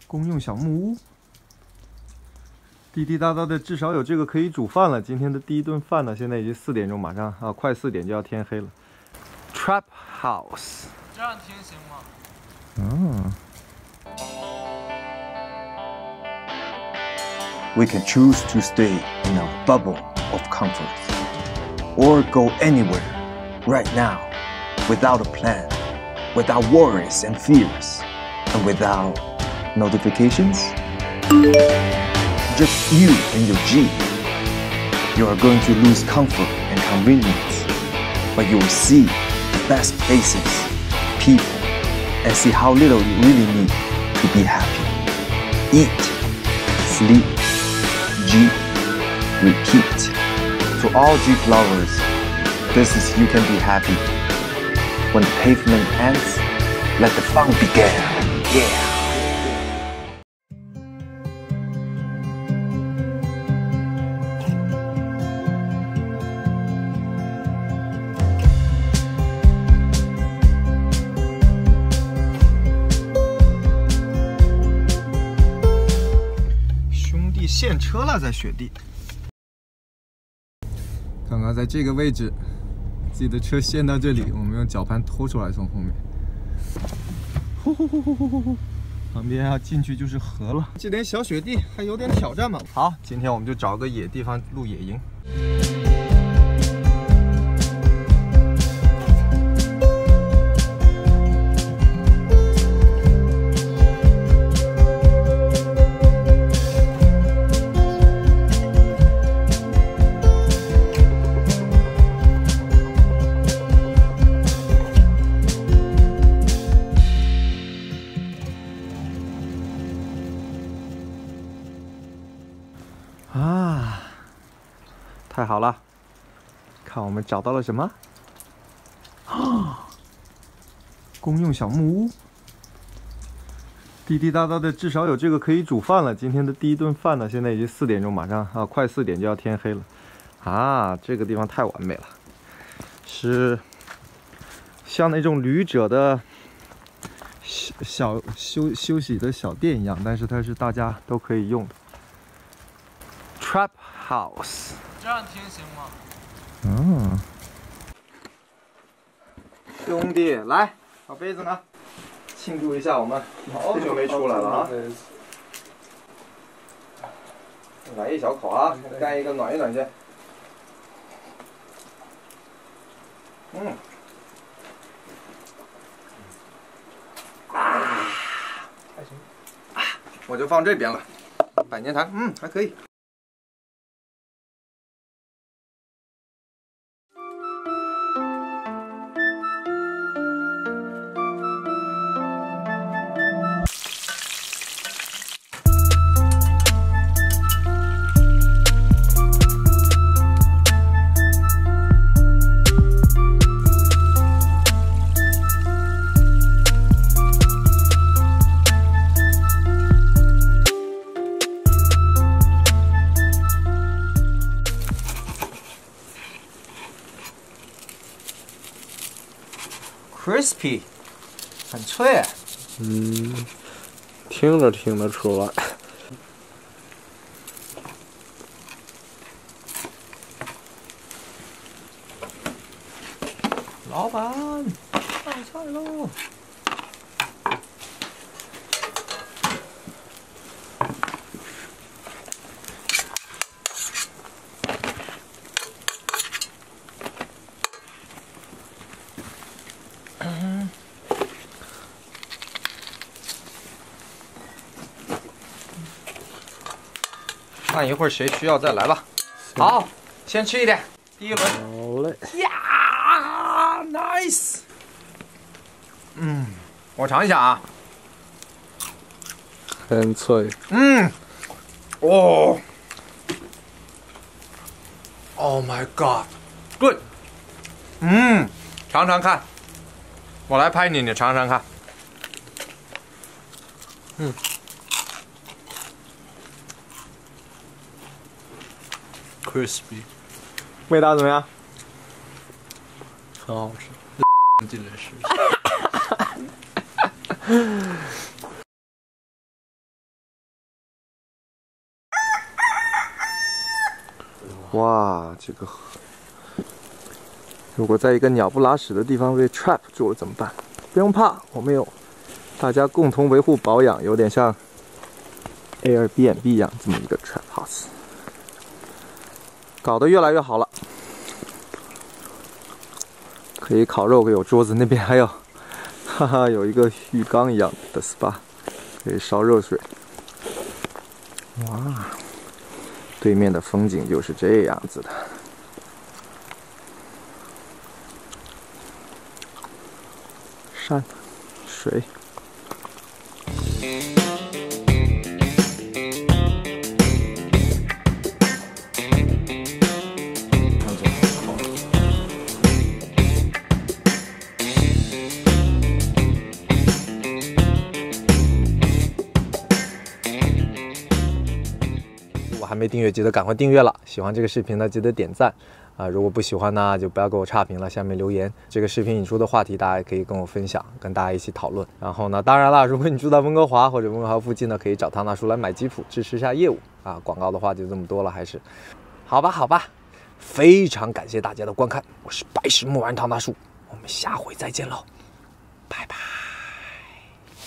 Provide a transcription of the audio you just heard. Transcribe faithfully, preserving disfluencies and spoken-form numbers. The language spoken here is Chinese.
公用小木屋，滴滴答答的，至少有这个可以煮饭了。今天的第一顿饭呢，现在已经四点钟，马上啊，快四点就要天黑了。Trap House， 这样听行吗？ 嗯。 We can choose to stay in a bubble of comfort, or go anywhere, right now, without a plan, without worries and fears, and without notifications. Just you and your Jeep. You are going to lose comfort and convenience, but you will see the best places, people, and see how little you really need to be happy. Eat, sleep, Jeep, repeat. To all Jeep lovers, this is You Can Be Happy. When the pavement ends, let the fun begin. Yeah. 陷车了，在雪地。刚刚在这个位置，自己的车陷到这里，我们用绞盘拖出来，从后面。呼呼呼呼呼呼呼！旁边啊，进去就是河了。这点小雪地还有点挑战嘛。好，今天我们就找个野地方露野营。 啊，太好了！看我们找到了什么？啊，公用小木屋，滴滴答答的，至少有这个可以煮饭了。今天的第一顿饭呢，现在已经四点钟，马上啊，快四点就要天黑了。啊，这个地方太完美了，是像那种旅者的小小休休息的小店一样，但是它是大家都可以用的。 Trap House， 这样听行吗？ 嗯，兄弟，来，把杯子拿，庆祝一下，我们好久没出来了啊！来一小口啊，干一个暖一暖先。嗯，啊，还行，啊，我就放这边了。百年坛，嗯，还可以。 crispy， 很脆。 嗯，听着听得出来。 老板，上菜喽！看一会儿谁需要再来吧。好，先吃一点，第一轮。 好嘞。 呀 ，nice。嗯，我尝一下啊。 很脆。 嗯。哦。Oh my god，good。嗯，尝尝看。我来拍你，你尝尝看。嗯。 crispy， 味道怎么样？ 很好吃。进来试一下。 哇，这个如果在一个鸟不拉屎的地方被 trap 住了怎么办？不用怕，我们有大家共同维护保养，有点像 Airbnb 一样这么一个 trap house， 搞得越来越好了。可以烤肉，有桌子，那边还有，哈哈，有一个浴缸一样的 S P A， 可以烧热水。哇！对面的风景就是这样子的，山、水。还没订阅，记得赶快订阅了。喜欢这个视频呢，记得点赞啊！如果不喜欢呢，就不要给我差评了，下面留言。这个视频引出的话题，大家也可以跟我分享，跟大家一起讨论。然后呢，当然了，如果你住在温哥华或者温哥华附近呢，可以找汤大叔来买吉普，支持一下业务啊。广告的话就这么多了，还是好吧，好吧。非常感谢大家的观看，我是白石木丸汤大叔，我们下回再见喽，拜拜。